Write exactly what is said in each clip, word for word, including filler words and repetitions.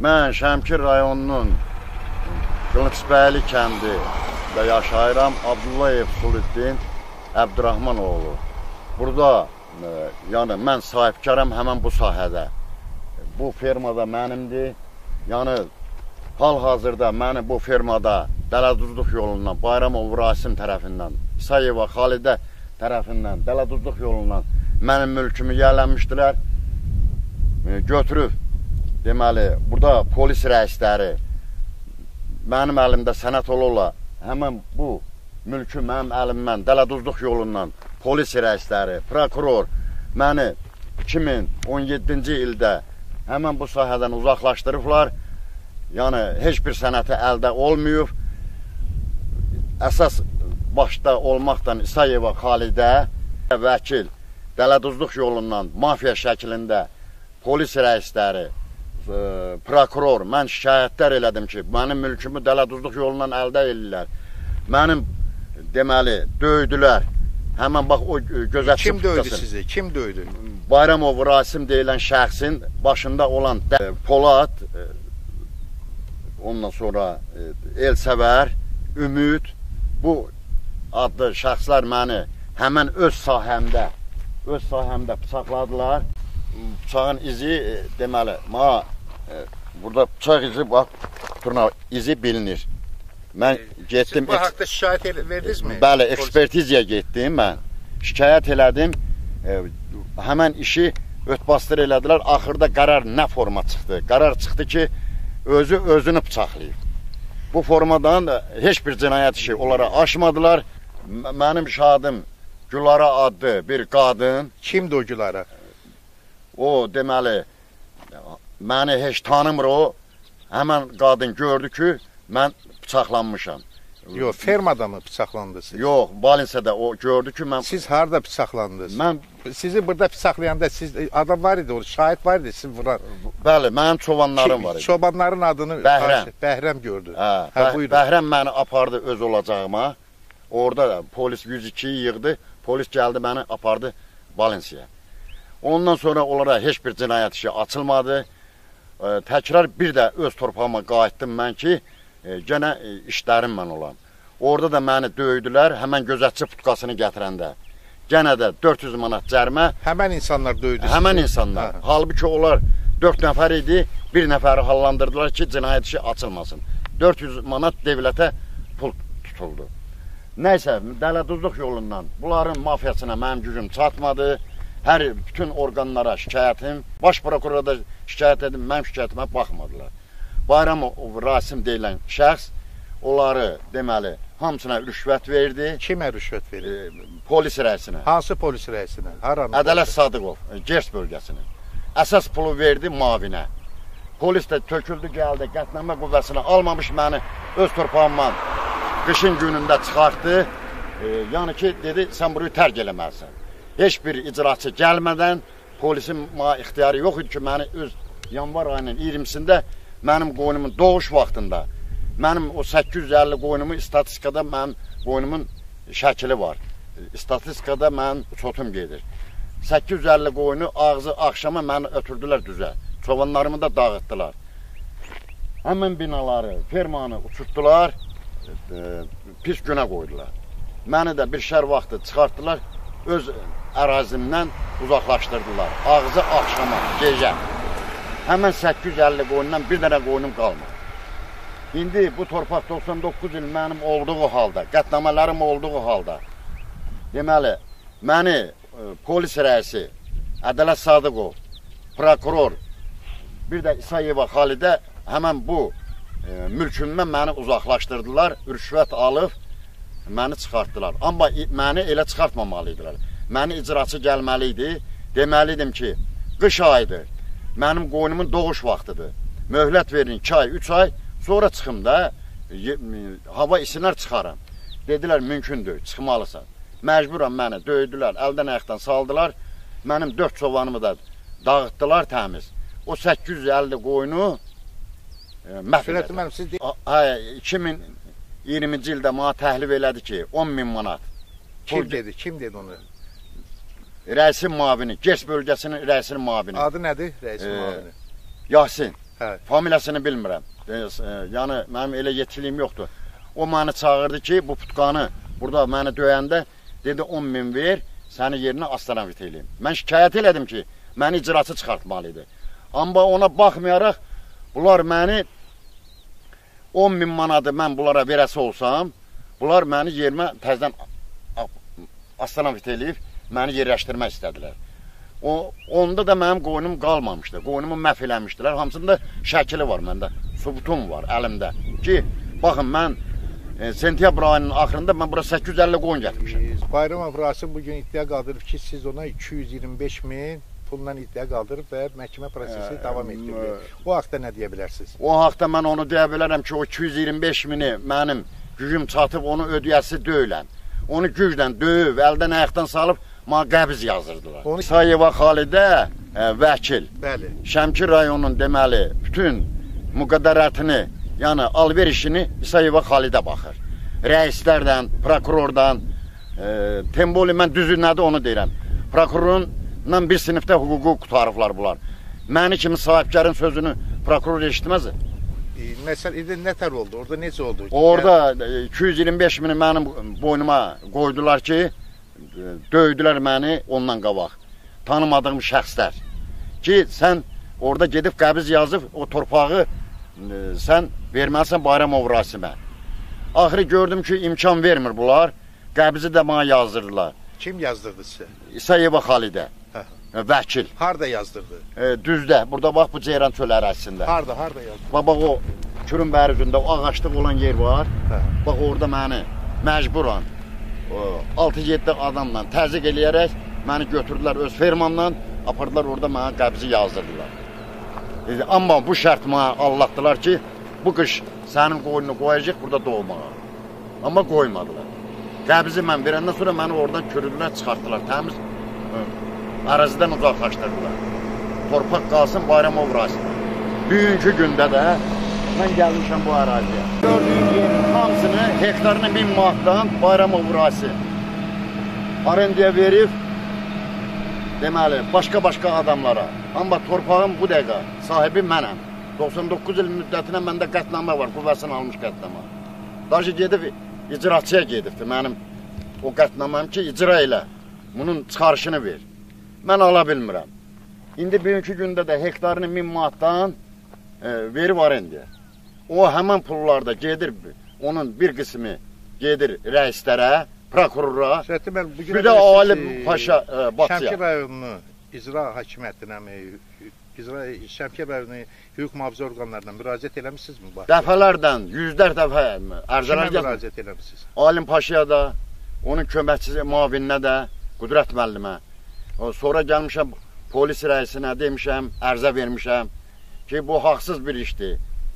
Mən Şəmkir rayonunun Qılıçbəyli kəndində yaşayıram. Abdullayev Suluddin Əbdurrahmanoğlu. Burada, e, yəni mən sahibkaram həmən bu sahədə. Bu fermada mənimdir. Yəni hal-hazırda məni bu fermada Dələduzluq yolundan, Bayramov Rasim tərəfindən, İsayeva Xalidə tərəfindən, Dələduzluq yolundan mənim mülkümü yiyələnmişdilər. E, götürüb, deməli, burada polis rəisləri mənim əlimdə sənət olurlar. Həmən bu mülkü mənim əlimdən, Dələduzluq yolundan polis rəisləri, prokuror məni iki min on yeddinci ildə həmən bu sahədən uzaqlaşdırıblar. Yəni, heç bir sənəti əldə olmayıb. Əsas başda olmaqdan İsayeva Xalidə vəkil, Dələduzluq yolundan mafiya şəklində polis rəisləri, e, prokuror, mən şikayətlər elədim ki, mənim mülkümü Dələduzluq yolundan əldə edirlər. Mənim, deməli, döydülər. Həmən bax o gözətçi Kim döydü sizi? Kim döydü? Bayramov Rasim deyilən şəxsin başında olan Polad, ondan sonra Elsəvər, Ümid, bu adlı şəxslər məni həmən öz sahəmdə, öz sahəmdə bıçaqladılar. Bıçağın izi, deməli, ma, burada bıçaq izi, bax, turna izi bilinir. Mən getdim... Siz bu haqda şikayət verdinizmi? Bəli, ekspertizaya getdim mən. Şikayət elədim. Həmən işi ötbastır elədilər. Axırda qərar nə forma çıxdı? Qərar çıxdı ki, özü özünü bıçaqlayıb. Bu formadan heç bir cinayət işi onlara aşmadılar. Mənim şahadım Gülara adlı bir qadın. Kimdir o Gülara? O, deməli, məni heç tanımır o. Həmən qadın gördü ki, mən bıçaqlanmışam. Yox, fermada mı bıçaqlandınız? Yox, Balinsədə o gördü ki, mən... Siz harada bıçaqlandınız? Mən... Sizi burada bıçaqlayanda siz, adam var idi, şahid var idi, siz vuran. Bəli, mənim çobanlarım var idi. Çobanların adını... Bəhrəm. Bəhrəm gördü. Hə, hə, buyurun. Bəhrəm məni apardı öz olacağıma. Orada da polis yüz ikiyi yığdı, polis gəldi məni apardı Balinsəyə. Ondan sonra onlara heç bir cinayət işi açılmadı. Təkrar bir də öz torpağıma qayıtdım mən ki, gənə işlərim mən olam. Orada da məni döydülər, həmən gözətçi putkasını gətirəndə. Gənə də dörd yüz manat cərmə. Həmən insanlar döydü sizi? Həmən insanlar. Hə. Halbuki onlar dörd nəfər idi, bir nəfəri hallandırdılar ki, cinayət işi açılmasın. dörd yüz manat devlətə pul tutuldu. Nəysə, Dələduzluq yolundan bunların mafiyasına mənim gücüm çatmadı. Hər bütün orqanlara şikayətim, baş prokurora da şikayət edim, mənim şikayətimə baxmadılar. Bayramov Rasim deyilən şəxs onları, deməli, hamısına rüşvət verdi. Kimə rüşvət verdi? E, polis rəisinə. Hansı polis rəisinə? Ədalət Sadıqov, Gers bölgəsinin. Əsas pulu verdi mavinə. Polis də töküldü, gəldi, qətnamə qüvvəsinə almamış məni öz torpağımdan qışın günündə çıxartdı. E, yəni ki, dedi, sən burayı tərk eləməlisən. Heç bir icraçı gəlmədən polisin ixtiyarı yox idi ki, məni öz yanvar ayının iyirmisində mənim qoynumun doğuş vaxtında mənim o səkkiz yüz əlli qoynumu istatistikada mənim qoynumun şəkili var. İstatistikada mənim çotum gedir. səkkiz yüz əlli qoyunu ağzı axşama məni ötürdülər düzə. Çobanlarımı da dağıtdılar. Həmin binaları, fermanı uçurtdular, e, pis günə qoydular. Məni də bir şər vaxtı çıxartdılar, öz ərazimdən uzaqlaşdırdılar. Ağzı axşama, gecə. Həmən səkkiz yüz əlli qoyundan bir dənə qoyunum qalmadı. İndi bu torpaq doxsan doqquz il mənim olduğu halda, qətnamələrim olduğu halda, deməli, məni e, polis rəisi, Ədalət Sadıqov, prokuror, bir də İsayeva Xalidə həmən bu e, mülkümdən məni uzaqlaşdırdılar, rüşvət alıb, məni çıxartdılar. Amma məni elə çıxartmamalıydılar. Məni icraçı gəlməli idi. Deməliydim ki, qış ayıdır, mənim qoynumun doğuş vaxtıdır. Möhlət verin iki ay, üç ay, sonra çıxım da, hava isinər çıxaram. Dedilər, mümkündür, çıxmalısan. Məcburam məni döydülər, əldən ayaqdan saldılar. Mənim dörd çobanımı da dağıtdılar təmiz. O səkkiz yüz əlli qoyunu məhv elədi. iki min iyirminci ildə mənə təhlif elədi ki, on min manat. Kim dedi, kim dedi onu? Rəisin mavini, Gers bölgəsinin rəisinin mavini. Adı nədir rəisin mavini? Yasin. Hə. Familiyasını bilmirəm. E, e, yəni mənim elə yetkiliyim yoxdur. O məni çağırdı ki, bu putqanı burada məni döyəndə dedi on min ver, səni yerinə astanovit eləyim. Mən şikayət elədim ki, məni icraçı çıxartmalıydı. Amma ona baxmayaraq bunlar məni on min manadı mən bunlara verəsi olsam, bunlar məni yerimə təzdən astanovit eləyib, məni yerləşdirmək istədilər. O, onda da mənim qoynum qalmamışdı. Qoynumu məhv eləmişdilər. Hamısında şəkili var məndə. Subutum var əlimdə. Ki, baxın, mən e, sentyabr ayının axırında mən bura səkkiz yüz əlli qoyun gətirmişəm. Bayramov Rasim bugün iddia qaldırıb ki, siz ona iki yüz iyirmi beş min pulla iddia qaldırıb və məhkəmə prosesi e, davam etdirdi. O haqda nə deyə bilərsiniz? O haqda mən onu deyə bilərəm ki, o iki yüz iyirmi beş mini mənim gücüm çatıb onu ödəyəsi deyiləm. Onu güclə döyüb, əldən ayaqdan salıb mənə qəbz yazırdılar. Onu... İsayeva Xalidə e, vəkil. Bəli. Şəmkir rayonunun deməli bütün müqəddəratını, yəni alverişini İsayeva Xalidə baxır. Rəislərdən, prokurordan, e, temboli mən düzü nədir onu deyirəm. Prokurorunla bir sinifdə hüququ qutarıblar bunlar. Məni kimi sahibkarın sözünü prokuror eşitməz. Məsələn, nə tər oldu? Orada necə oldu? Orada iki yüz iyirmi beş mini mənim boynuma qoydular ki, döydülər məni ondan qabaq. Tanımadığım şəxslər. Ki, sən orada gedib qəbiz yazıb, o torpağı sən verməlisən Bayramov Rasimə. Axırı gördüm ki, imkan vermir bunlar. Qəbizi də mənə yazdırdılar. Kim yazdırdı sizə? İsayeva Xalidə. Vəkil. Harada yazdırdı? E, düzdə. Burada bax bu Ceyran çölü ərazisində. Harada, harada yazdırdı? Bax, bax o Kürün bəri üzündə o ağaçlıq olan yer var. Hə. Bax orada məni məcburan altı yeddi adamla təzyiq eləyərək məni götürdülər öz fermamdan, apardılar orada mənə qəbzi yazdırdılar. Dedi, amma bu şərt mənə anlatdılar ki, bu qış sənin qoyununu qoyacaq burada doğmağa. Amma qoymadılar. Qəbzi mən verəndən sonra məni oradan körüdülər, çıxartdılar, təmiz ərazidən uzaqlaşdırdılar. Torpaq qalsın Bayramov Rasimə. Bugünkü gündə də mən gəlmişəm bu əraziyə. Gördüyüm yerin hamısını hektarını min manatdan Bayramov Rasim arendaya verib, deməli, başqa-başqa adamlara. Amma torpağın bu dəqiqə sahibi mənəm. doxsan doqquz il müddətinə məndə qətnamə var, qüvvəsini almış qətnamə. Daşı gedib, icraçıya gedibdir mənim o qətnaməm ki, icra elə, bunun çıxarışını ver. Mən ala bilmirəm. İndi bugünkü gündə də hektarını min manatdan e, verib arendaya. O həmən pullarda gedir, onun bir qismi gedir rəislərə, prokurora, bir də Ali Paşa e, Batıya. Şəmkir rayonunu icra hakimiyyətinə mi, icra, Şəmkir rayonu hüquq mühafizə orqanlarına müraciət eləmişsinizmi? Dəfələrdən, yüzlər dəfə ərzələr gəlmişsiniz. Müraciət eləmişsiniz? Ali Paşaya da, onun köməkçisi müavininə də, Qüdrət müəllimə. Sonra gəlmişəm polis rəisinə demişəm, ərzə vermişəm ki, bu haqsız bir işdir.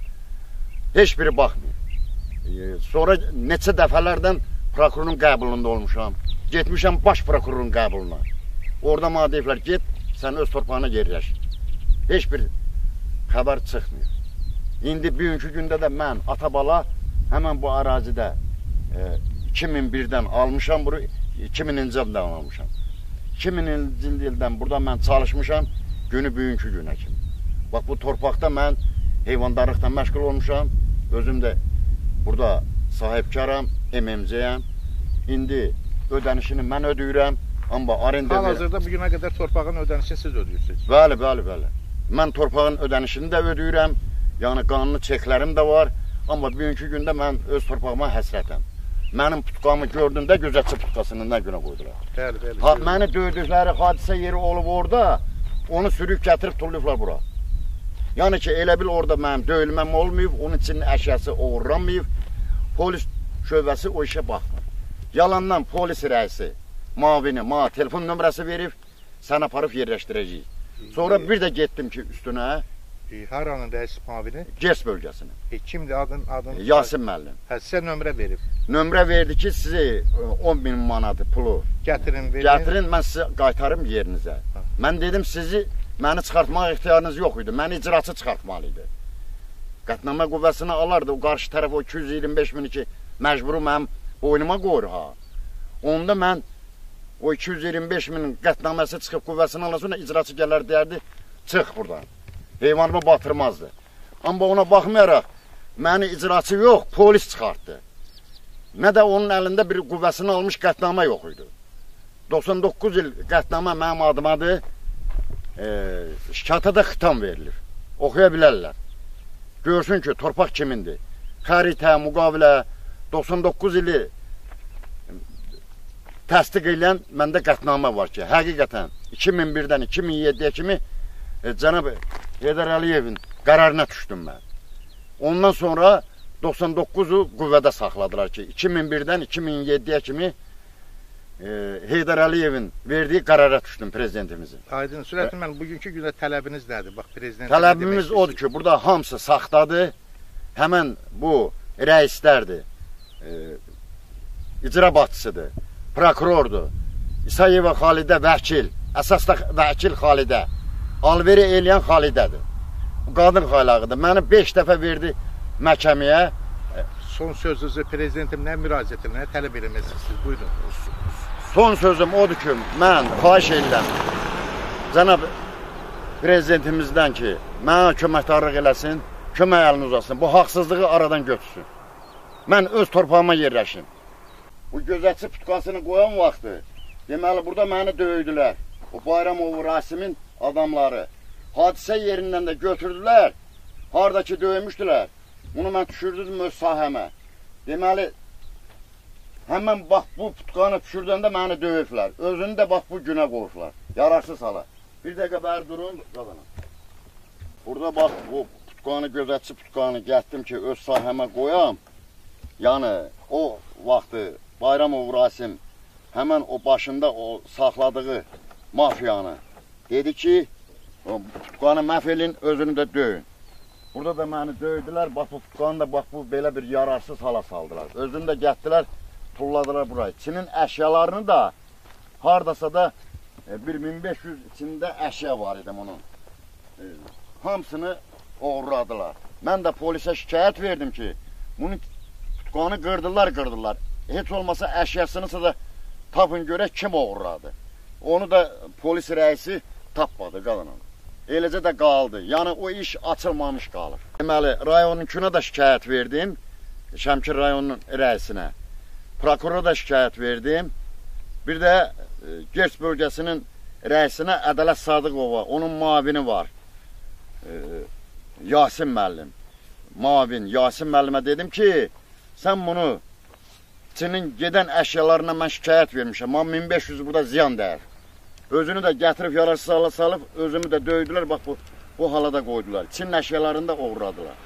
Heç biri baxmıyor. Sonra neçə dəfələrdən prokurorun qəbulunda olmuşam. Getmişəm baş prokurorun qəbuluna. Orada mənə deyiblər, get, sən öz torpağına yerləş. Heç bir xəbər çıxmıyor. İndi bugünkü gündə də mən, atabala, həmən bu ərazidə e, iki min birdən almışam, bunu iki mininci ildən almışam. iki mininci ildən burada mən çalışmışam, günü bugünkü günə kimi. Bax, bu torpaqda mən heyvandarlıqdan məşğul olmuşam, özüm də burada sahibkaram, M M C-yəm. İndi ödənişini mən ödəyirəm, amma arenda... Hal-hazırda bugünə qədər torpağın ödənişini siz ödəyirsiniz? Bəli, bəli, bəli. Mən torpağın ödənişini də ödəyirəm, yəni qanuni çeklərim də var, amma bugünkü gündə mən öz torpağıma həsrətəm. Mənim putqamı gördündə gözətçi putqasının nə günə qoydular. Bəli, bəli. Ha, məni döydükləri hadisə yeri olub orada, onu sürüb gətirib tulluyublar bura. Yəni ki, elə bil orada mənim döyülməm olmayıb, onun için əşyası uğurlanmayıb, polis şöbəsi o işə baxmır. Yalandan polis rəisi, mavini, ma, telefon nömrəsi verib, sən aparıb yerləşdirəcəyik. Sonra bir də getdim ki, üstünə, haranın rəis mavini? Gers bölgəsinin. E, kimdir adın? adın Yasin müəllim. Hə, sizə nömrə verib. Nömrə verdi ki, sizi on min manadı pulu gətirin, verin. Gətirin, mən sizə qaytarım yerinizə. Ha. Mən dedim, sizi, məni çıxartmaq ixtiyarınız yox idi. Məni icraçı çıxartmalı idi. Qətnamə qüvvəsini alardı, o qarşı tərəf o iki yüz iyirmi beş mini ki, məcburu mənim boynuma qoyur ha. Onda mən o iki yüz iyirmi beş minin qətnaməsi çıxıb qüvvəsini alasın, icraçı gələr deyərdi, çıx buradan. Heyvanımı batırmazdı. Amma ona baxmayaraq, məni icraçı yox, polis çıxartdı. Nə də onun əlində bir qüvvəsini almış qətnamə yox idi. doxsan doqquz il qətnamə mənim adımadır, e, şikayətada xitam verilir. Oxuya bilərlər. Görsün ki, torpaq kimindir. Xəritə, müqavilə, doxsan doqquz ili təsdiq edən məndə qətnamə var ki, həqiqətən iki min birdən iki min yeddiyə kimi e, cənab Heydər Əliyevin qərarına düşdüm mən. Ondan sonra doxsan doqquzu qüvvədə saxladılar ki, iki min birdən iki min yeddiyə kimi e, Heydər Əliyevin verdiyi qərara düşdüm prezidentimizin. Aydın, Sürətin mən bugünkü gündə tələbiniz nədir? Bax, prezident tələbimiz odur ki, burada hamısı saxtadır. Həmən bu rəislərdir, e, icra başçısıdır, prokurordur, İsayeva Xalidə vəkil, əsasda vəkil Xalidə, alveri eləyən Xalidədir. Qadın xaylağıdır. Məni beş dəfə verdi məhkəməyə. Son sözünüzü prezidentim nə müraciətinə, nə tələb eləməlisiniz? Buyurun. Son sözüm odur ki, mən xahiş edirəm cənab prezidentimizdən ki, mənə köməkdarlıq eləsin, kömək əlini uzasın, bu haqsızlığı aradan götürsün. Mən öz torpağıma yerləşim. Bu gözətçi putkasını qoyan vaxtı, deməli, burada məni döydülər. O Bayramov Rasimin adamları. Hadisə yerindən də götürdülər, haradakı döymüşdülər. Onu mən düşürdüm öz sahəmə. Deməli, həmən bax bu putkanı düşürdəndə məni döyüblər. Özünü də bax bu günə qoyublar. Yararsız hala. Bir dəqiqə bəri durun. Burada bax bu putkanı, gözətçi putkanı getdim ki, öz sahəmə qoyam. Yəni, o vaxtı Bayramov Rasim həmən o başında o saxladığı mafiyanı dedi ki, o putkanı məhv edin, özünü də döyün. Burada da məni döydülər, bax bu putkanı da bax bu belə bir yararsız hala saldılar. Özünü də gətdilər, tulladılar burayı. İçinin əşyalarını da hardasa da bir min beş yüz içində əşya var idim onun. E, hamısını uğurladılar. Mən də polisə şikayət verdim ki, bunu putkanı qırdılar, qırdılar. Heç olmasa əşyasınısa da tapın görək kim uğurladı. Onu da polis rəisi tapmadı qalanın. Eləcə də qaldı. Yəni o iş açılmamış qalır. Deməli, rayonunkuna da şikayət verdim. Şəmkir rayonunun rəisinə. Prokurora da şikayət verdim. Bir də e, Gerç bölgəsinin rəisinə Ədalət Sadıqova, onun mavini var. E, Yasin müəllim. Mavin Yasin müəllimə dedim ki, sən bunu içinin gedən əşyalarına mən şikayət vermişəm. Amma min beş yüz burada ziyan dəyər. Özünü də gətirib yararsız hala salıb, özümü də döydülər, bax bu, bu halada qoydular. Çin əşyalarını da uğradılar.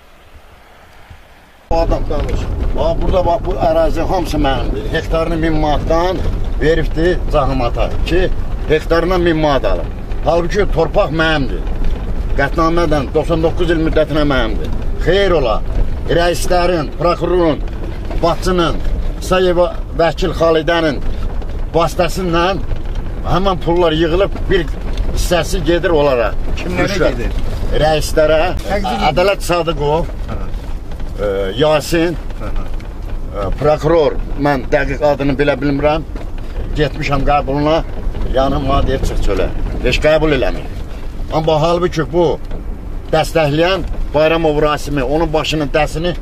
Bu adam danış. Bax, burada bax, bu ərazi hamısı mənimdir. Hektarını min manatdan veribdir cahımata ki, hektarına min manat alır. Halbuki torpaq mənimdir. Qətnamədən doxsan doqquz il müddətinə mənimdir. Xeyr ola, rəislərin, prokurorun, başçının, İsayeva vəkil Xalidənin vasitəsindən həmən pullar yığılıb, bir hissəsi gedir onlara. Kimlərə gedir? Rəislərə, Ədalət Sadıqov, e, Yasin, e, prokuror, mən dəqiq adını bilə bilmirəm, getmişəm qəbuluna, yanıma deyir, çıx çölə. Heç qəbul eləmir. Amma halbuki bu dəstəkləyən Bayramov Rasimi, onun başının dəsini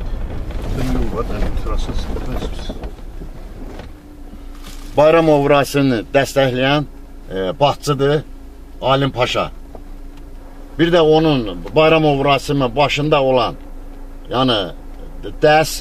Bayramov Rasimini dəstəkləyən e, başçıdır Alim Paşa. Bir də onun Bayramov Rasimi başında olan, yəni dəs,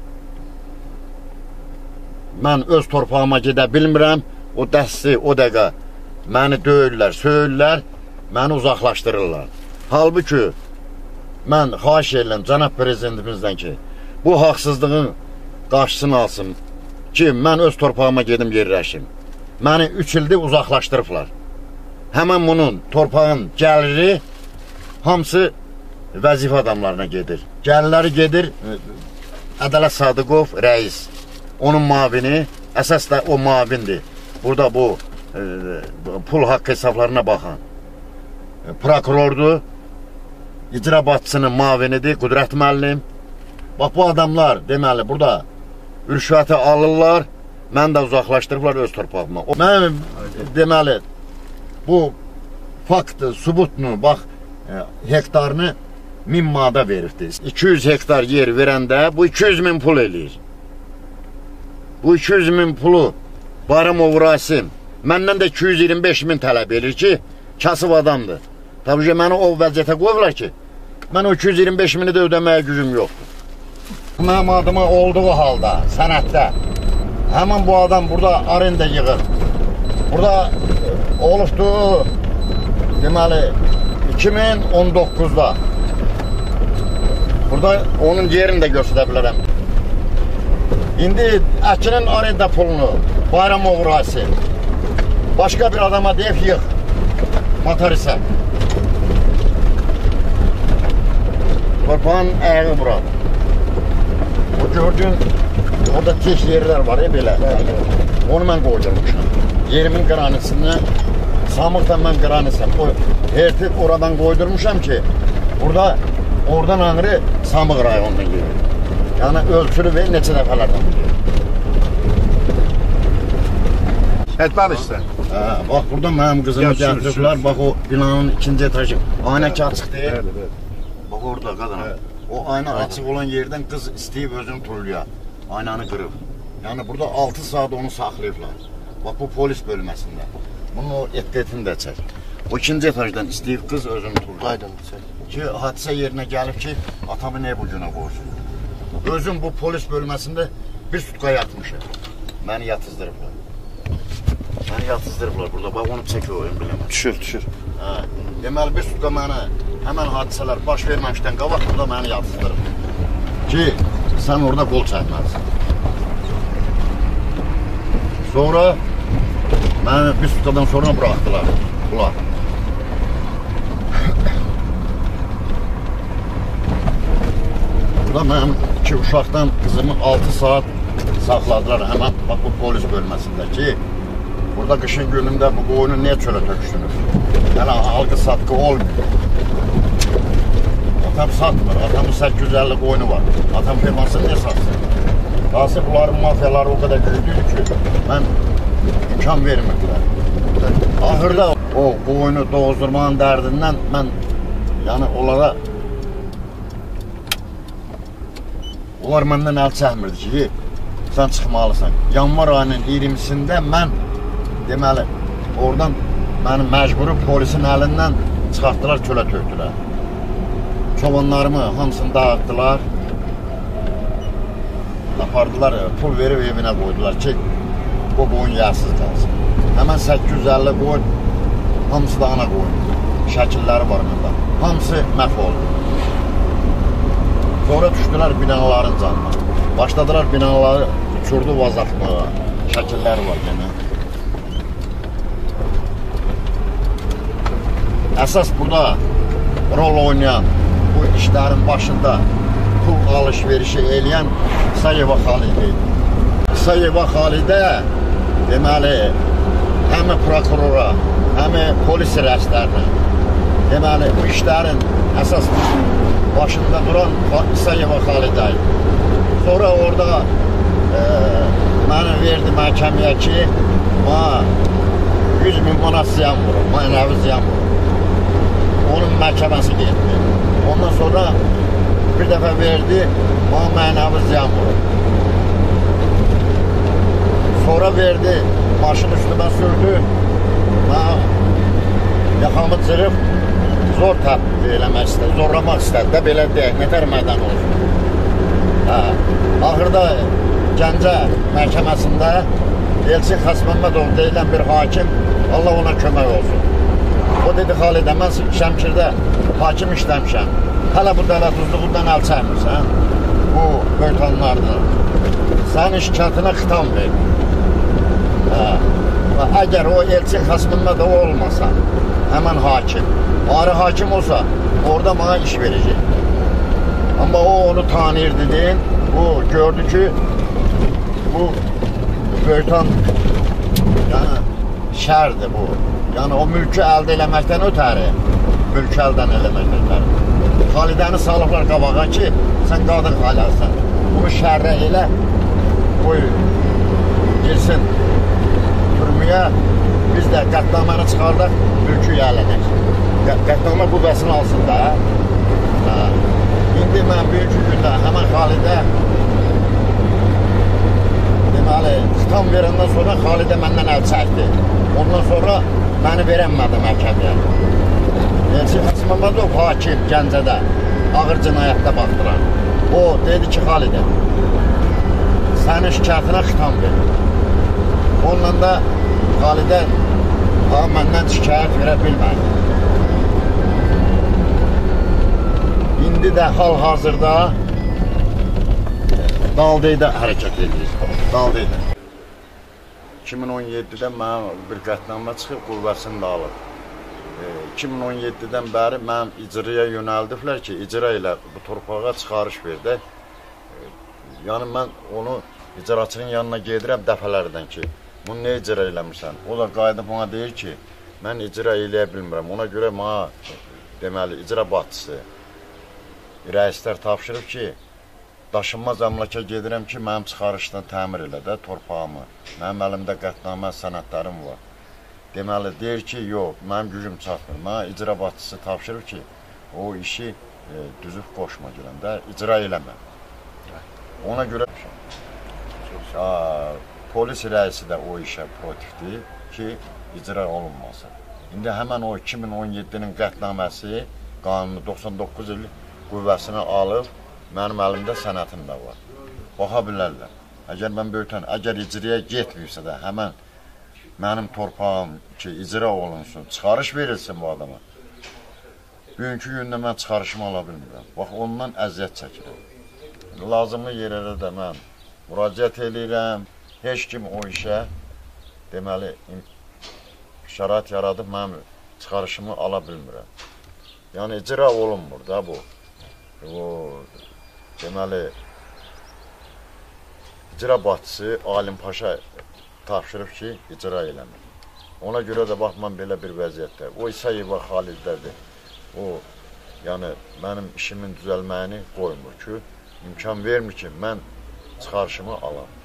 mən öz torpağıma gedə bilmirəm, o dəsti o dəqiqə məni döyürlər, söyürlər, məni uzaqlaşdırırlar. Halbuki mən xahiş edirəm cənab prezidentimizdən ki, bu haqsızlığın qarşısını alsın ki, mən öz torpağıma gedim yerləşim. Məni üç ildir uzaqlaşdırıblar. Həmən bunun torpağın gəliri hamısı vəzifə adamlarına gedir. Gəlirləri gedir Ədalət Sadıqov rəis, onun mavini, əsas da o mavindir. Burada bu e, pul haqqı hesablarına baxan e, prokurordur, icra başçısının mavinidir, Qüdrət müəllim. Bax, bu adamlar deməli burada rüşvəti alırlar, mən də uzaqlaşdırıblar öz torpağıma. Mənim deməli, bu faktı, subutunu, bax, e, hektarını min manata veribdi. iki yüz hektar yer verəndə bu iki yüz min pul eləyir. Bu iki yüz min pulu Bayramov Rasim məndən də iki yüz iyirmi beş min tələb edir ki, kasıb adamdır. Tabii ki, məni o vəziyyətə qoyurlar ki, mən o iki yüz iyirmi beş mini də ödəməyə gücüm yoxdur. Mənim adıma olduğu halda, sənətdə, həmin bu adam burada arenda yığır. Burada olubdu, deməli, iki min on doqquzda. Burada onun yerini də göstərə bilərəm. İndi əkinin arenda pulunu Bayramov Rasim başqa bir adama deyib yığ, motorisə. Torpağın ayağı bura. O gördüğün, orada tek yerler var ya belə. Onu mən qoydurmuşam. Yerimin qıranısını, Samıqdan mən qıranısam. O herti oradan qoydurmuşam ki, burada, oradan ağrı Samıq rayonuna gelir. Yani ölçülü ve neçə dəfələrdən gelir. Etməli işte. Hə, bax, burada mənim qızımı gətiriblər. Bax, o binanın ikinci etajı. Aynəki açıq deyil. Bəli, bəli. Bax, orada qadına. O ayna açıq olan yerdən qız istəyib özünü turluya. Aynanı qırıb. Yəni, burada altı saat onu saxlayıblar. Bax, bu polis bölməsində. Bunun o etketini də çək. O ikinci etajdan istəyib qız özünü turluya. Aydındır, çək. Ki, hadisə yerinə gəlib ki, atamı ne bu günə qoysun. Özüm bu polis bölməsində bir sutka yatmışım. Məni yatızdırıblar. Məni yatızdırıblar burada. Bax, onu çək o oyun biləməm. Düşür, düşür. Hə, deməli, bir sutka mənə həmən hadisələr baş verməmişdən qabaq burada məni yatızdırıb. Ki, sən orada qol çəkməlisin. Sonra məni bir sutkadan sonra bıraxdılar. Bunlar. Burada mənim iki uşaqdan qızımı altı saat saxladılar həmən bax, bu polis bölməsində ki, burada qışın günündə bu qoyunu niyə çölə töküşdünüz? Hələ alqı satqı olmuyor. Atam satmır, atamın səkkiz yüz əlli qoyunu var. Atam firmasını niyə satsın? Dahası bunların mafiyaları o qədər güclüydü ki, mən imkan vermirdilər. Ahırda o qoyunu doğuzdurmanın dərdindən mən, yəni onlara onlar məndən əl çəkmirdi ki, sən çıxmalısan. Yanvar ayının iyirmisində mən, deməli, oradan mənim məcburi polisin əlindən çıxartdılar, kölə tökdülər. Çobanlarımı hamısını dağıtdılar. Apardılar, pul verib evinə qoydular ki, bu qoyun yağsız qalsın. Həmən səkkiz yüz əlli qoyun, hamısı da ana qoyun. Şəkilləri var məndə. Hamısı məhv oldu. Sonra düşdülər binaların canına. Başladılar binaları uçurdu vazatmağa. Şəkilləri var gene. Əsas burada rol oynayan, bu işlərin başında pul alışverişi eləyən Sayeva Xalidə idi. Sayeva Xalidə deməli, həmi prokurora, həmi polis rəslərinə, deməli, bu işlərin əsas başında duran Sayeva Xalidə idi. Sonra orada e, məni verdi məhkəməyə ki, yüz min manat ziyan vurur, mənəvi ziyan vurur. Onun məhkəməsi getdi. Ondan sonra bir dəfə verdi, mənəvi ziyan vurur. Sonra verdi, maşın üstümə sürdü, yaxamı cırıb, zor təbdir eləmək istədi, zorlamaq istədi də, belə deyək, nətər mədən olsun. Hə, axırda Gəncə məhkəməsində Elçin Xəsməmmədov deyilən bir hakim, Allah ona kömək olsun. O dedi, Xalidə, mən Şəmkirdə hakim işləmişəm, hələ bu dələduzluğundan əl çəkmirsən, bu böytanlardır. Sənin şikayətinə xitam ver. Hə, əgər o Elçin Xəsməmmədov olmasa, həmən hakim, ayrı hakim olsa, orada bana iş verəcək. Amma o onu tanıyır dedin, bu gördü ki, bu böytan, yəni şərdir bu. Yəni o mülkü əldə eləməkdən ötəri, mülkü əldən eləməkdən ötəri. Xalidəni salıblar qabağa ki, sən qadın xaləsən. Bunu şərrə elə, qoy, girsin türmüyə, biz də qətnaməni çıxardaq, mülkü yələnək. Qətnamə qüvvəsini alsın da, hə? İndi mən bugünkü gündə həmən Xalidə deməli, xitam verəndən sonra Xalidə məndən əl çəkdi. Ondan sonra məni verənmədi məhkəməyə. Elçi Xəsimabadov hakim Gəncədə ağır cinayətdə baxdıran. O dedi ki, Xalidə, sənin şikayətinə xitam verir. Onunla da Xalidə məndən şikayət verə bilmədi. İndi də hal-hazırda Daldeydə hərəkət edir. Daldeydə. iki min on yeddidə mənim bir qətnamə çıxıb, qüvvəsini də alır. iki min on yeddidən bəri mənim icraya yönəldiblər ki, icra ilə bu torpağa çıxarış verdi. Yəni mən onu icraçının yanına gedirəm dəfələrdən ki, bunu nə icra eləmirsən? O da qayıdıb ona deyir ki, mən icra eləyə bilmirəm. Ona görə mənə deməli, icra başçısı rəislər tapşırıb ki, daşınmaz əmlaka gedirəm ki, mənim çıxarışdan təmir elə də torpağımı. Mənim əlimdə qətnamə sənədlərim var. Deməli, deyir ki, yox, mənim gücüm çatmır. Mənə icra başçısı tapşırıb ki, o işi e, düzüb qoşma görəndə icra eləmə. Ona görə a, polis rəisi də o işə protifdir ki, icra olunmasın. İndi həmən o iki min on yeddinin qətnaməsi qanunu doxsan doqquz il qüvvəsini alıb, mənim əlimdə sənətim də var. Baxa bilərlər. Əgər mən böyütən, əgər icraya getməyibsə də həmən mənim torpağım ki, icra olunsun, çıxarış verilsin bu adama. Bugünkü gündə mən çıxarışımı ala bilmirəm. Bax, ondan əziyyət çəkirəm. Lazımlı yerlərə də mən müraciət edirəm. Heç kim o işə deməli, şərait yaradıb mənim çıxarışımı ala bilmirəm. Yəni, icra olunmur da bu. O, deməli, icra başçısı Alim Paşa tapşırıb ki, icra eləmir. Ona görə də bax, mən belə bir vəziyyətdə. O İsayeva Xaliddədir. O, yəni, mənim işimin düzəlməyini qoymur ki, imkan vermir ki, mən çıxarışımı alam.